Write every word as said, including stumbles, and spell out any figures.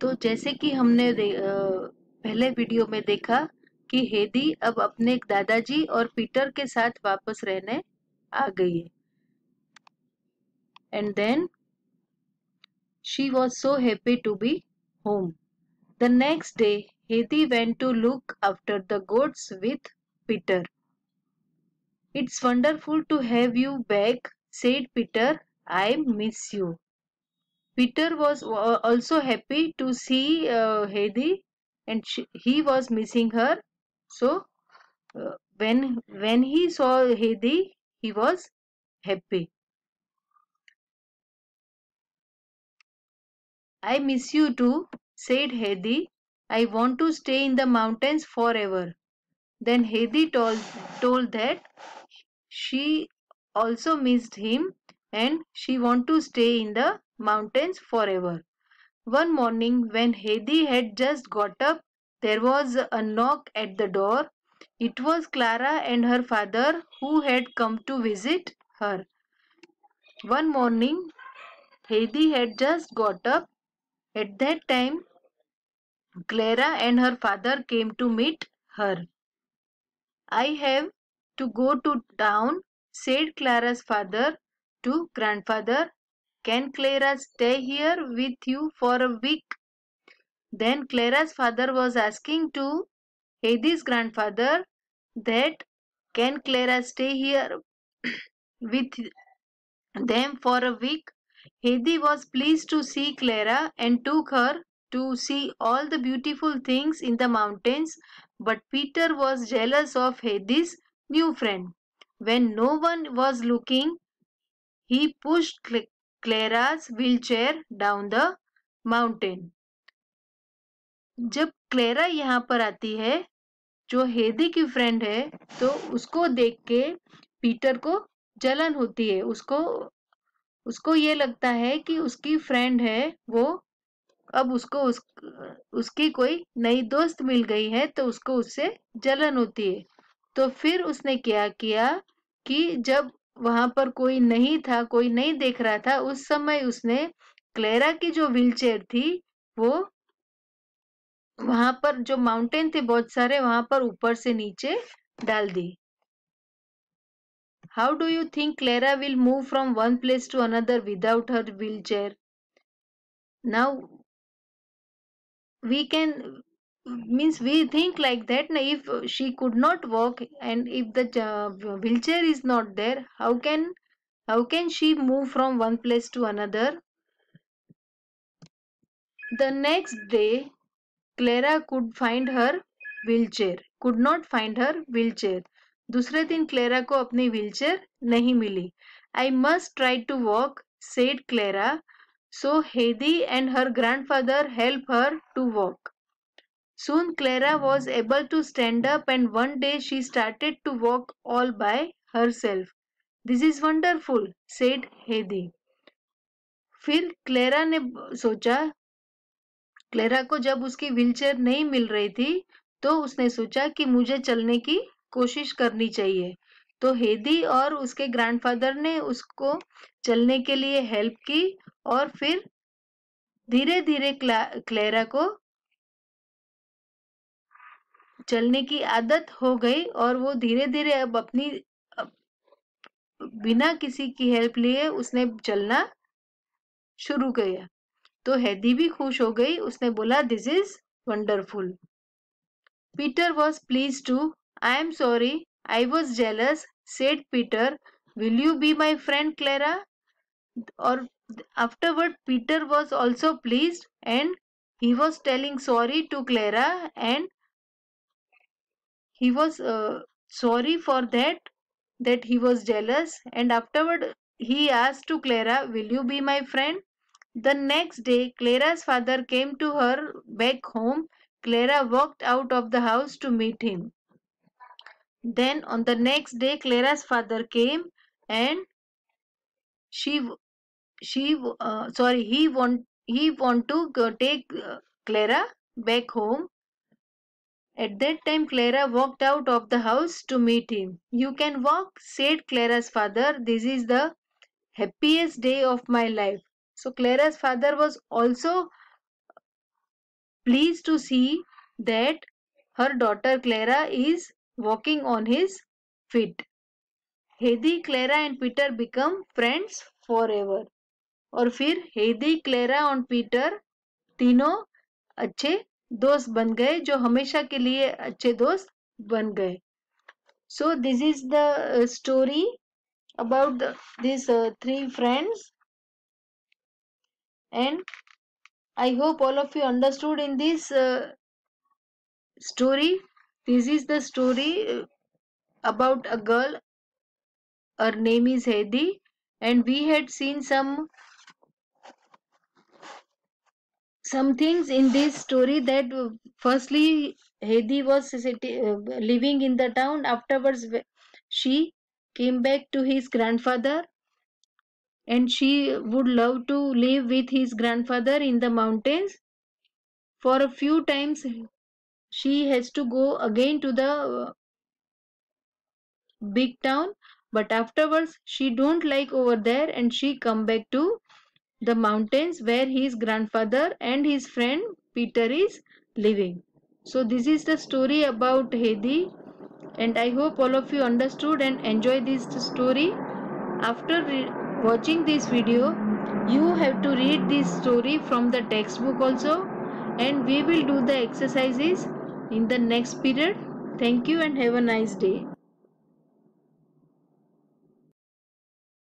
तो जैसे कि हमने दे- अ, पहले वीडियो में देखा कि हेदी अब अपने दादाजी और पीटर के साथ वापस रहने आ गई है. And then she was so happy to be home. The next day Heidi went to look after the goats with Peter. It's wonderful to have you back, said Peter. I miss you. Peter was uh, also happy to see uh, Heidi, and she, he was missing her. So uh, when when he saw Heidi, he was happy. I miss you too, said Heidi. I want to stay in the mountains forever. Then Heidi told told that she also missed him and she want to stay in the mountains forever. One morning, when Heidi had just got up, there was a knock at the door. It was Clara and her father who had come to visit her. One morning, Heidi had just got up. At that time, Clara and her father came to meet her. I have to go to town, said Clara's father to grandfather. Can Clara stay here with you for a week? Then Clara's father was asking to Heidi's grandfather that can Clara stay here with them for a week. Heidi was pleased to see Clara and took her to see all the beautiful things in the mountains, but Peter was jealous of Heidi's new friend. When no one was looking, he pushed Cl- Clara's wheelchair down the mountain. जब Clara यहाँ पर आती है, जो हेदी की friend है, तो उसको देख के पीटर को जलन होती है. उसको उसको ये लगता है कि उसकी फ्रेंड है वो, अब उसको उस, उसकी कोई नई दोस्त मिल गई है, तो उसको उससे जलन होती है. तो फिर उसने क्या किया कि जब वहां पर कोई नहीं था, कोई नहीं देख रहा था, उस समय उसने क्लेरा की जो व्हीलचेयर थी वो वहां पर जो माउंटेन थे बहुत सारे, वहां पर ऊपर से नीचे डाल दी. How do you think Clara will move from one place to another without her wheelchair? Now we can means we think like that. Now if she could not walk and if the uh, wheelchair is not there, how can how can she move from one place to another? The next day, Clara could find her wheelchair. Could not find her wheelchair. दूसरे दिन Clara को अपनी wheelchair नहीं मिली. I must try to walk, said Clara. So Heidi and her grandfather helped her to walk. Soon Clara was able to stand up and one day she started to walk all by herself. This is wonderful, said Heidi. फिर Clara ने सोचा, Clara को जब उसकी wheelchair नहीं मिल रही थी, तो उसने सोचा कि मुझे चलने की कोशिश करनी चाहिए. तो हेदी और उसके ग्रैंडफादर ने उसको चलने के लिए हेल्प की और फिर धीरे धीरे क्लेरा को चलने की आदत हो गई और वो धीरे धीरे अब अपनी बिना किसी की हेल्प लिए उसने चलना शुरू किया. तो हेदी भी खुश हो गई. उसने बोला this is wonderful. Peter was pleased too. I am sorry, I was jealous, said Peter. Will you be my friend, Clara? Or afterward, Peter was also pleased and he was telling sorry to Clara and he was uh, sorry for that, that he was jealous. And afterward, he asked to Clara, will you be my friend? The next day, Clara's father came to her back home. Clara walked out of the house to meet him. Then on the next day, Clara's father came and she she uh, sorry he want he want to go take uh, Clara back home. At that time, Clara walked out of the house to meet him. You can walk, said Clara's father. This is the happiest day of my life. So Clara's father was also pleased to see that her daughter Clara is walking on his feet. Heidi, Clara and Peter become friends forever. और फिर हेदी, Clara और Peter तीनों अच्छे दोस्त बन गए, जो हमेशा के लिए अच्छे दोस्त बन गए. So this is the story about these uh, three friends, and I hope all of you understood in this uh, story. This is the story uh, about a girl. Her name is Heidi, and we had seen some some things in this story that uh, firstly Heidi was city, uh, living in the town. Afterwards she came back to his grandfather, and she would love to live with his grandfather in the mountains. For a few times she has to go again to the uh, big town, but afterwards she don't like over there, and she come back to the mountains where his grandfather and his friend Peter is living. So this is the story about Heidi, and I hope all of you understood and enjoy this story. After re- watching this video, you have to read this story from the textbook also, and we will do the exercises in the next period. Thank you and have a nice day.